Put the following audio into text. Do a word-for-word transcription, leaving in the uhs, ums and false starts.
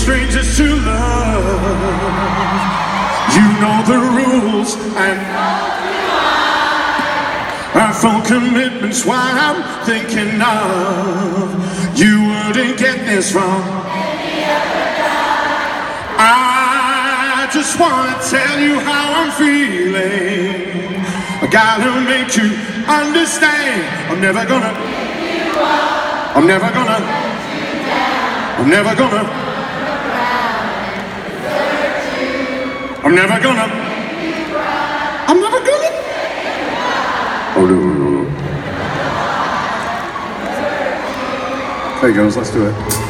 strangers to love. You know the rules and our phone commitment's what I'm thinking of. You wouldn't get this wrong. I just wanna tell you how I'm feeling. I gotta make you understand. I'm never gonna I'm never gonna I'm never gonna I'm never gonna I'm never gonna Oh no, no, no. Hey girls, let's do it.